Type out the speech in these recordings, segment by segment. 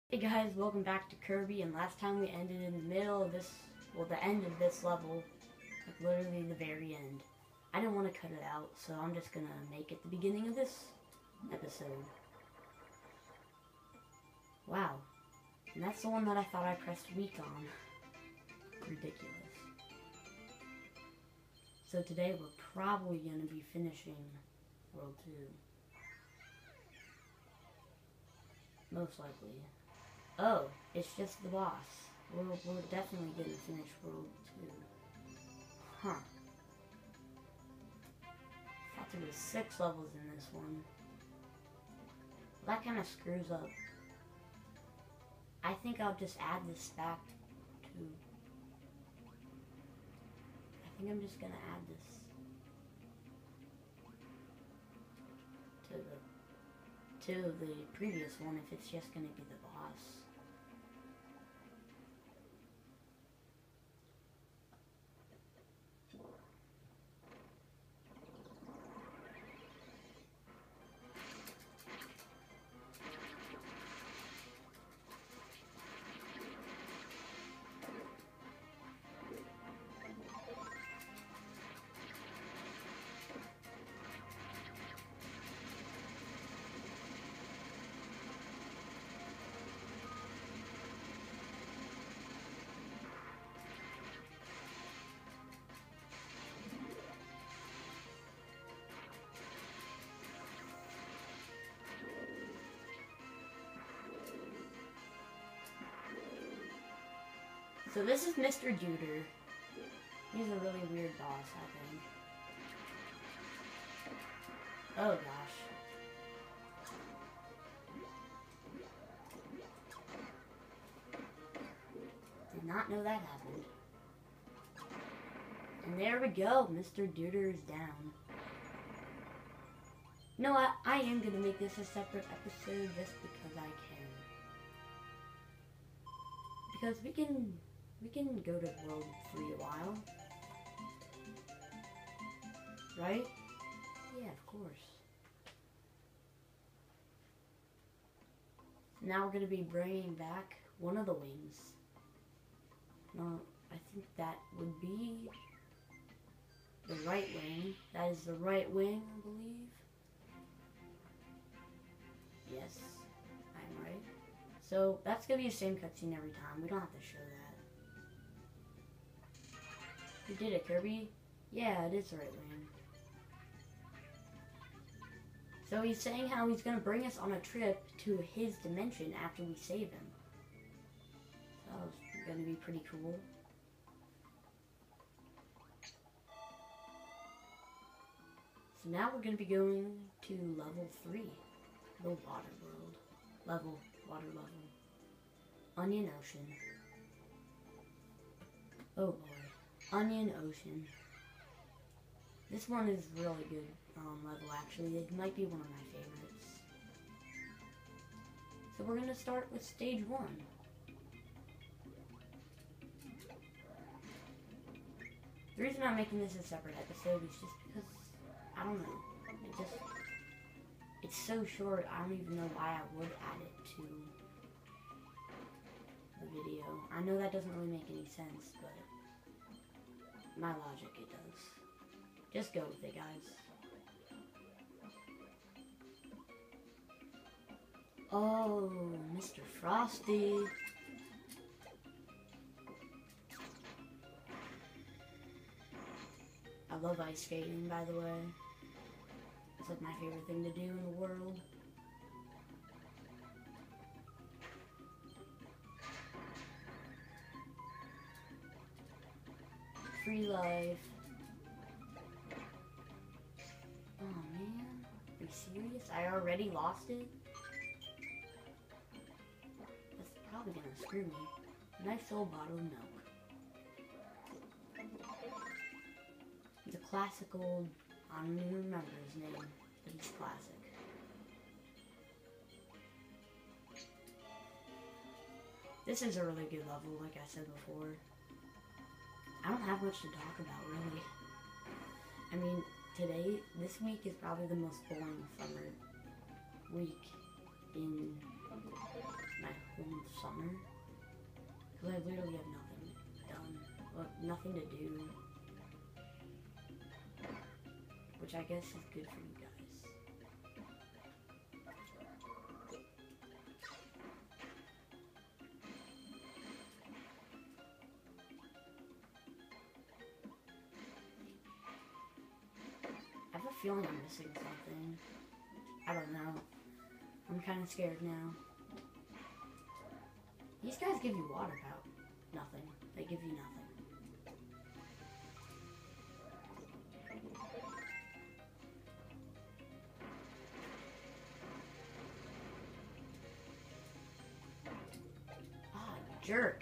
Hey guys, welcome back to Kirby, and last time we ended in the middle of this, well, the end of this level, like literally the very end. I didn't want to cut it out, so I'm just gonna make it the beginning of this episode. Wow. And that's the one that I thought I pressed weak on. Ridiculous. So today we're probably gonna be finishing World 2. Most likely. Oh, it's just the boss. We're definitely gonna finish World 2. Huh. Thought there was 6 levels in this one. Well, that kind of screws up. I think I'll just add this back to... I think I'm just gonna add this to the previous one if it's just gonna be the boss. So this is Mr. Juder. He's a really weird boss, I think. Oh gosh. Did not know that happened. And there we go, Mr. Juder is down. You know what? I am gonna make this a separate episode just because I can. Because we can go to World 3 a while. Right? Yeah, of course. Now we're going to be bringing back one of the wings. No, I think that would be the right wing. That is the right wing, I believe. Yes, I'm right. So that's going to be the same cutscene every time. We don't have to show that. You did it, Kirby. Yeah, it is the right wing. So he's saying how he's going to bring us on a trip to his dimension after we save him. So that's going to be pretty cool. So now we're going to be going to level 3. The water world. Water level. Onion Ocean. Oh boy. Onion Ocean. This one is really good level, actually. It might be one of my favorites. So we're going to start with stage 1. The reason I'm making this a separate episode is just because, I don't know, it's so short, I don't even know why I would add it to the video. I know that doesn't really make any sense, but my logic, it does. Just go with it, guys. Oh, Mr. Frosty. I love ice skating, by the way. It's like my favorite thing to do in the world. Free life. Oh man, are you serious? I already lost it? That's probably gonna screw me. Nice old bottle of milk. It's a classic old, I don't even remember his name, but he's classic. This is a really good level, like I said before. I don't have much to talk about, really. I mean, this week is probably the most boring summer week in my home partner. Because I literally have nothing done. Well, nothing to do. Which I guess is good for you guys. I have a feeling I'm missing something. I don't know. I'm kind of scared now. These guys give you water power. Nothing. They give you nothing. Ah, jerk.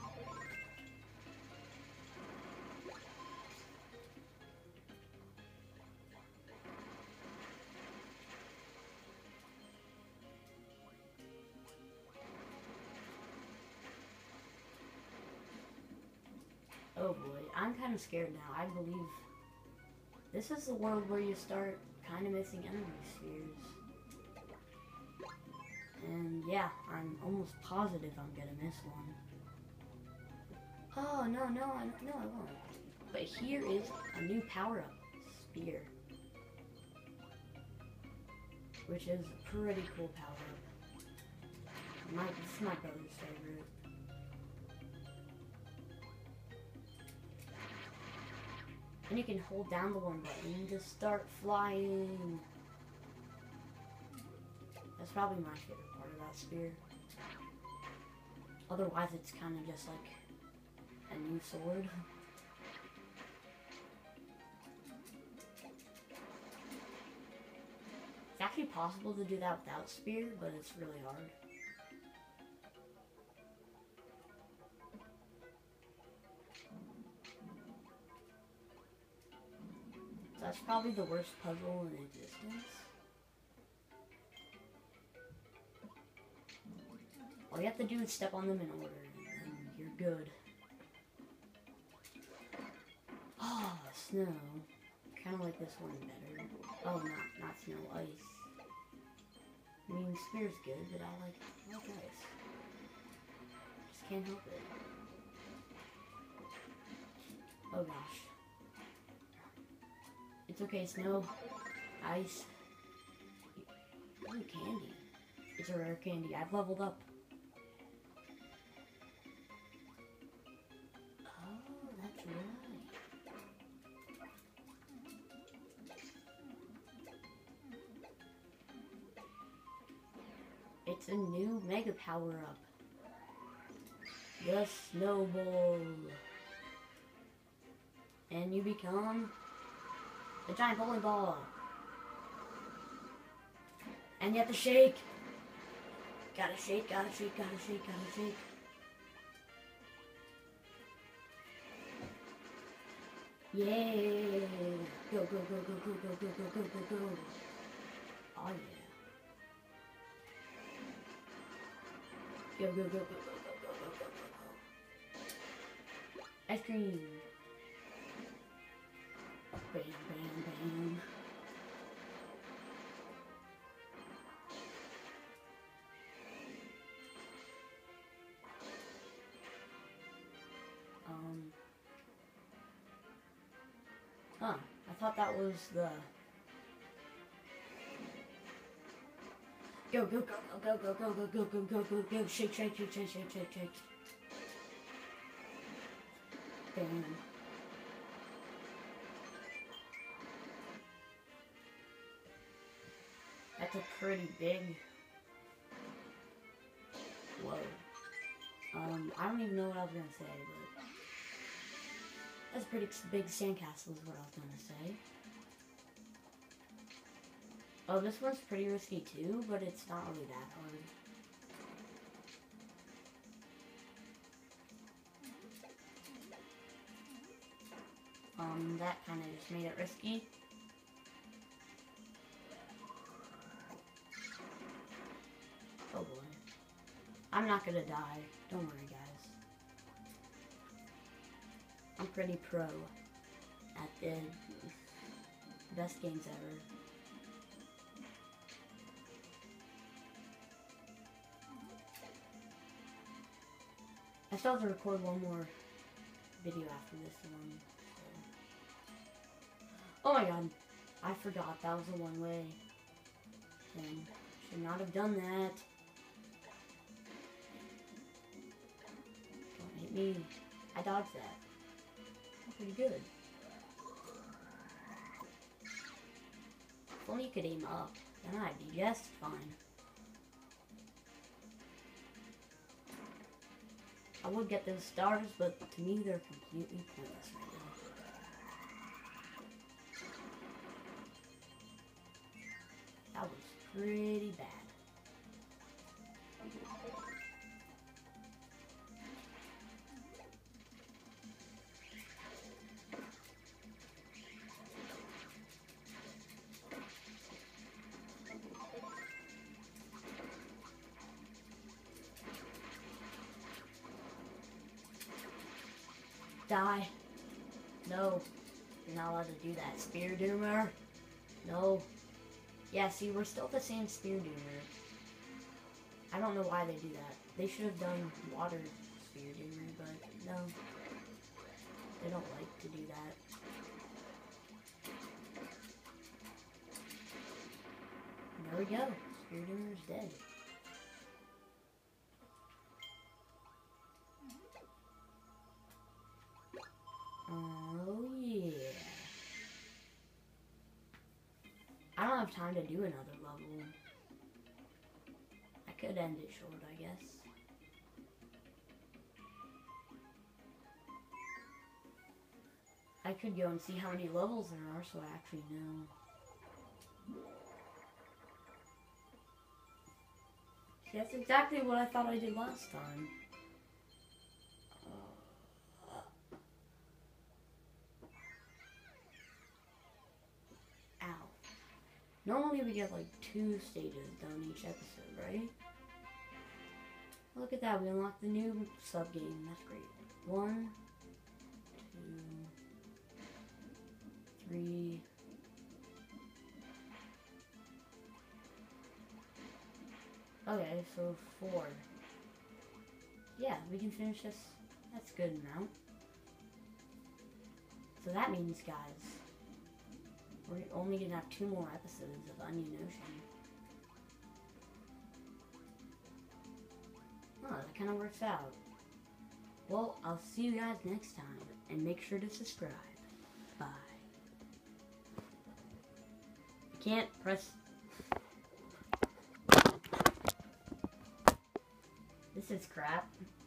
Oh boy, I'm kind of scared now. I believe this is the world where you start kind of missing energy spheres. And yeah, I'm almost positive I'm gonna miss one. Oh, no, I won't. But here is a new power-up, Spear. Which is a pretty cool power-up. This is my brother's favorite. And you can hold down the one button to start flying. That's probably my favorite part of that spear. Otherwise, it's kind of just like a new sword. It's actually possible to do that without spear, but it's really hard. That's probably the worst puzzle in existence. All you have to do is step on them in order, and you're good. Oh, snow. Kind of like this one better. Oh, not snow, ice. I mean, spear's good, but I like ice. Just can't help it. Oh gosh. It's okay, snow, ice. Ooh, candy. It's a rare candy. I've leveled up. Oh, that's right. It's a new mega power-up. The Snowball. And you become a giant bowling ball. And you have to shake. Gotta shake, gotta shake, gotta shake, gotta shake. Yay! Go, go, go, go, go, go, go, go, go, go, go. Oh yeah. Go, go, go, go, go, go, go, go, go, go. Ice cream. Bam, bam, bam. Huh. I thought that was the... Go, go, go, go, go, go, go, go, go, go, go, go, shake, shake, shake, shake, shake, shake, shake. Bam. That's a pretty big... Whoa. I don't even know what I was gonna say, but... That's a pretty big sandcastle is what I was gonna say. Oh, this one's pretty risky too, but it's not really that hard. That kind of just made it risky. Oh boy. I'm not gonna die. Don't worry, guys. I'm pretty pro at the best games ever. I still have to record one more video after this one. So. Oh my god. I forgot that was a one-way thing. Should not have done that. Don't hit me. I dodged that. Pretty good. If only you could aim up, then I'd be just fine. I would get those stars, but to me they're completely pointless right now. That was pretty bad. Die. No. You're not allowed to do that. Spear Doomer. No. Yeah, see, we're still the same Spear Doomer. I don't know why they do that. They should have done Water Spear Doomer, but no. They don't like to do that. And there we go. Spear Doomer's dead. Oh yeah. I don't have time to do another level. I could end it short, I guess. I could go and see how many levels there are so I actually know. See, that's exactly what I thought I did last time. Normally we get like 2 stages done each episode, right? Look at that, we unlocked the new sub-game, that's great. 1, 2, 3. Okay, so 4. Yeah, we can finish this. That's a good amount. So that means, guys, we're only gonna have 2 more episodes of Onion Ocean. Oh, that kind of works out. Well, I'll see you guys next time, and make sure to subscribe. Bye. You can't press... This is crap.